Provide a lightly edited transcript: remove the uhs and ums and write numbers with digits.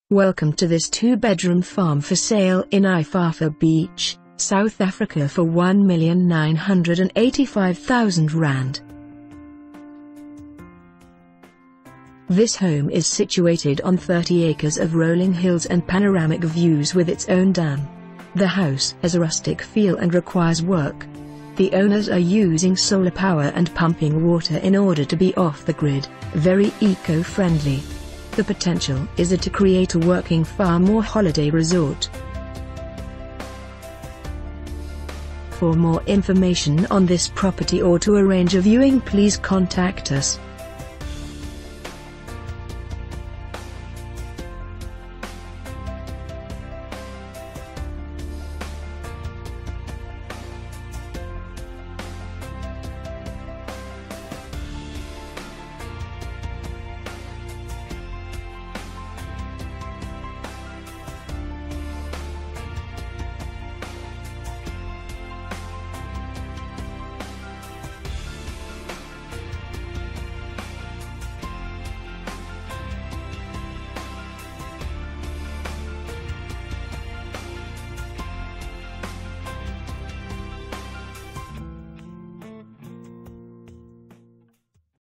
Welcome to this 2-bedroom farm for sale in Ifafa Beach, South Africa for R1,985,000. This home is situated on 30 acres of rolling hills and panoramic views with its own dam. The house has a rustic feel and requires work. The owners are using solar power and pumping water in order to be off the grid, very eco-friendly. The potential is to create a working farm or holiday resort. For more information on this property or to arrange a viewing, please contact us.